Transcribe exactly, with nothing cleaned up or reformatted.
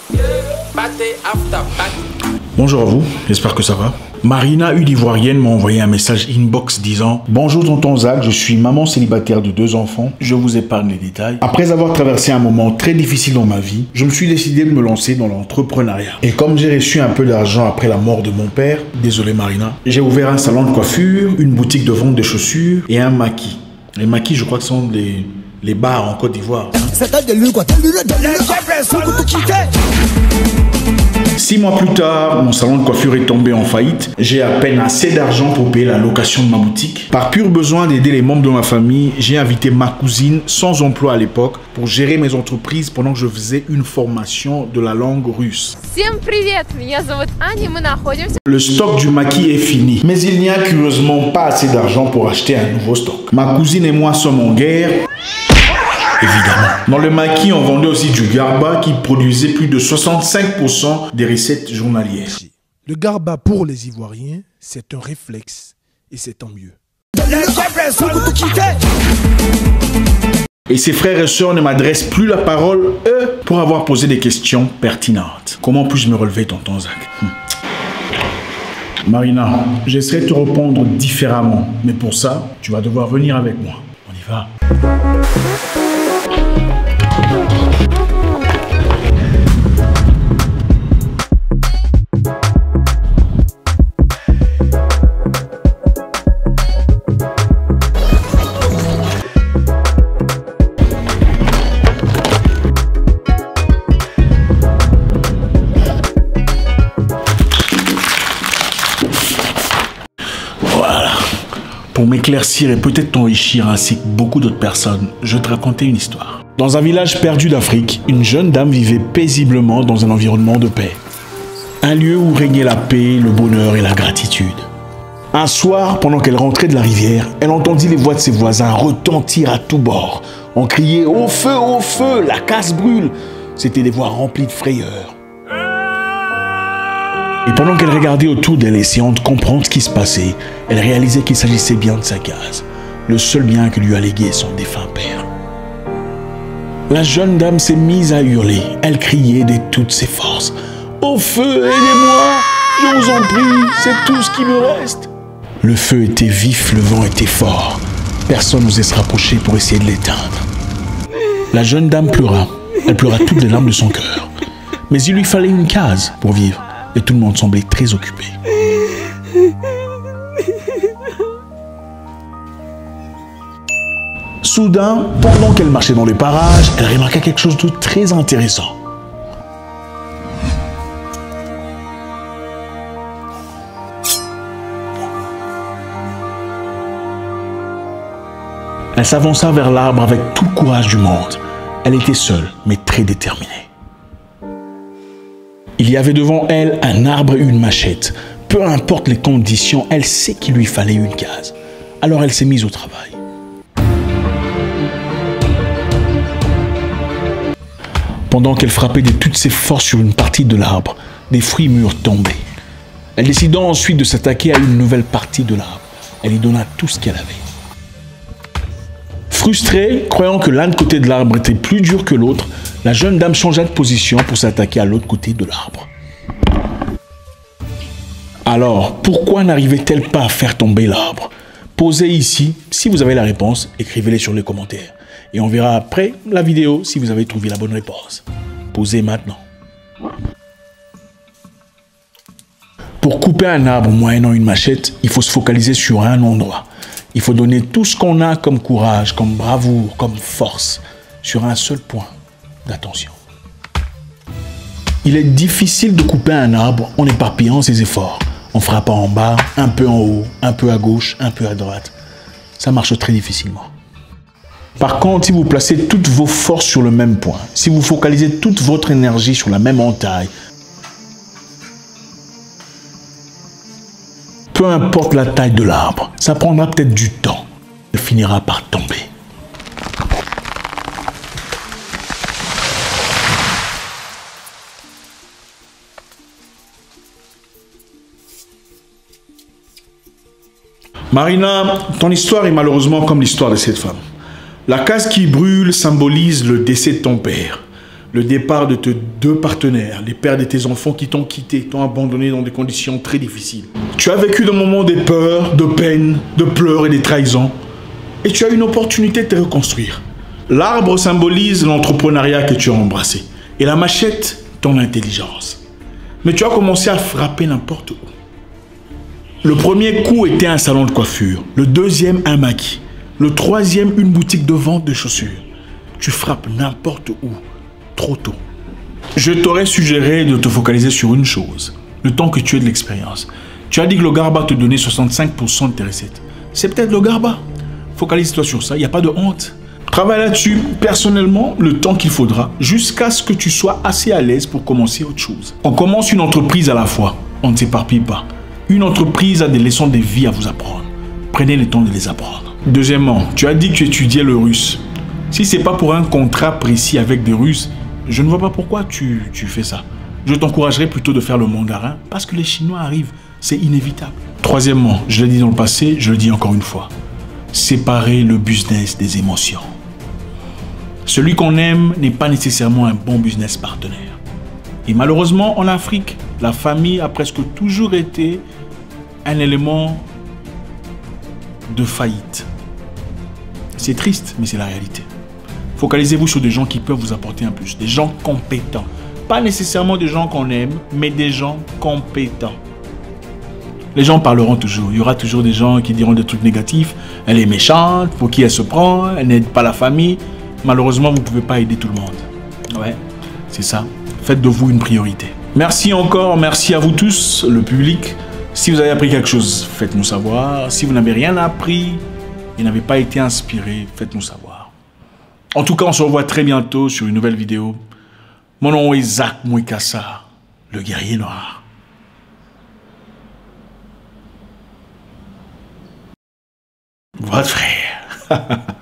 Bonjour à vous, j'espère que ça va. Marina, une Ivoirienne, m'a envoyé un message inbox disant « Bonjour tonton Zach, je suis maman célibataire de deux enfants. Je vous épargne les détails. Après avoir traversé un moment très difficile dans ma vie, je me suis décidé de me lancer dans l'entrepreneuriat. Et comme j'ai reçu un peu d'argent après la mort de mon père, désolé Marina, j'ai ouvert un salon de coiffure, une boutique de vente de chaussures et un maquis. Les maquis, je crois que sont les, les bars en Côte d'Ivoire. Six mois plus tard, mon salon de coiffure est tombé en faillite. J'ai à peine assez d'argent pour payer la location de ma boutique. Par pur besoin d'aider les membres de ma famille, j'ai invité ma cousine, sans emploi à l'époque, pour gérer mes entreprises pendant que je faisais une formation de la langue russe. Le stock du maquis est fini, mais il n'y a curieusement pas assez d'argent pour acheter un nouveau stock. Ma cousine et moi sommes en guerre. Évidemment. Dans le maquis, on vendait aussi du garba qui produisait plus de soixante-cinq pour cent des recettes journalières. Le garba pour les Ivoiriens, c'est un réflexe et c'est tant mieux. Et ses frères et sœurs ne m'adressent plus la parole, eux, pour avoir posé des questions pertinentes. Comment puis-je me relever, tonton Zach? hum. Marina, j'essaierai de te répondre différemment, mais pour ça, tu vas devoir venir avec moi. On y va. Pour m'éclaircir et peut-être t'enrichir ainsi que beaucoup d'autres personnes, je vais te raconter une histoire. Dans un village perdu d'Afrique, une jeune dame vivait paisiblement dans un environnement de paix. Un lieu où régnait la paix, le bonheur et la gratitude. Un soir, pendant qu'elle rentrait de la rivière, elle entendit les voix de ses voisins retentir à tous bords. On criait « Au feu, au feu, la casse brûle !» C'étaient des voix remplies de frayeur. Et pendant qu'elle regardait autour d'elle, essayant de comprendre ce qui se passait, elle réalisait qu'il s'agissait bien de sa case, le seul bien que lui a légué son défunt père. La jeune dame s'est mise à hurler. Elle criait de toutes ses forces. « Au feu, aidez-moi! Je vous en prie, c'est tout ce qui me reste !» Le feu était vif, le vent était fort. Personne n'osait se rapprocher pour essayer de l'éteindre. La jeune dame pleura. Elle pleura toutes les larmes de son cœur. Mais il lui fallait une case pour vivre. Et tout le monde semblait très occupé. Soudain, pendant qu'elle marchait dans les parages, elle remarqua quelque chose de très intéressant. Elle s'avança vers l'arbre avec tout le courage du monde. Elle était seule, mais très déterminée. Il y avait devant elle un arbre et une machette. Peu importe les conditions, elle sait qu'il lui fallait une case. Alors elle s'est mise au travail. Pendant qu'elle frappait de toutes ses forces sur une partie de l'arbre, des fruits mûrs tombaient. Elle décida ensuite de s'attaquer à une nouvelle partie de l'arbre. Elle y donna tout ce qu'elle avait. Frustrée, croyant que l'un côté de l'arbre était plus dur que l'autre, la jeune dame changea de position pour s'attaquer à l'autre côté de l'arbre. Alors, pourquoi n'arrivait-elle pas à faire tomber l'arbre? Posez ici, si vous avez la réponse, écrivez-les sur les commentaires. Et on verra après la vidéo si vous avez trouvé la bonne réponse. Posez maintenant. Pour couper un arbre moyennant une machette, il faut se focaliser sur un endroit. Il faut donner tout ce qu'on a comme courage, comme bravoure, comme force, sur un seul point d'attention. Il est difficile de couper un arbre en éparpillant ses efforts, en frappant en bas, un peu en haut, un peu à gauche, un peu à droite. Ça marche très difficilement. Par contre, si vous placez toutes vos forces sur le même point, si vous focalisez toute votre énergie sur la même entaille, peu importe la taille de l'arbre, ça prendra peut-être du temps. Il finira par tomber. Marina, ton histoire est malheureusement comme l'histoire de cette femme. La case qui brûle symbolise le décès de ton père. le départ de tes deux partenaires, les pères de tes enfants qui t'ont quitté, t'ont abandonné dans des conditions très difficiles. Tu as vécu des moments de peur, de peine, de pleurs et de trahisons. Et tu as une opportunité de te reconstruire. L'arbre symbolise l'entrepreneuriat que tu as embrassé. Et la machette, ton intelligence. Mais tu as commencé à frapper n'importe où. Le premier coup était un salon de coiffure. Le deuxième, un maquis. Le troisième, une boutique de vente de chaussures. Tu frappes n'importe où, trop tôt. Je t'aurais suggéré de te focaliser sur une chose, le temps que tu aies de l'expérience. Tu as dit que le Garba te donnait soixante-cinq pour cent de tes recettes. C'est peut-être le Garba. Focalise-toi sur ça, il n'y a pas de honte. Travaille là-dessus, personnellement, le temps qu'il faudra, jusqu'à ce que tu sois assez à l'aise pour commencer autre chose. On commence une entreprise à la fois, on ne s'éparpille pas. Une entreprise a des leçons de vie à vous apprendre. Prenez le temps de les apprendre. Deuxièmement, tu as dit que tu étudiais le russe. Si ce n'est pas pour un contrat précis avec des Russes, je ne vois pas pourquoi tu, tu fais ça. Je t'encouragerais plutôt de faire le mandarin parce que les Chinois arrivent. C'est inévitable. Troisièmement, je l'ai dit dans le passé, je le dis encore une fois. Séparer le business des émotions. Celui qu'on aime n'est pas nécessairement un bon business partenaire. Et malheureusement, en Afrique, la famille a presque toujours été un élément de faillite. C'est triste, mais c'est la réalité. Focalisez-vous sur des gens qui peuvent vous apporter un plus, des gens compétents. Pas nécessairement des gens qu'on aime, mais des gens compétents. Les gens parleront toujours. Il y aura toujours des gens qui diront des trucs négatifs. Elle est méchante, pour qui elle se prend, elle n'aide pas la famille. Malheureusement, vous ne pouvez pas aider tout le monde. Ouais, c'est ça. Faites de vous une priorité. Merci encore, merci à vous tous, le public. Si vous avez appris quelque chose, faites-nous savoir. Si vous n'avez rien appris et n'avez pas été inspiré, faites-nous savoir. En tout cas, on se revoit très bientôt sur une nouvelle vidéo. Mon nom est Zach Mouikassa, le guerrier noir. Votre frère.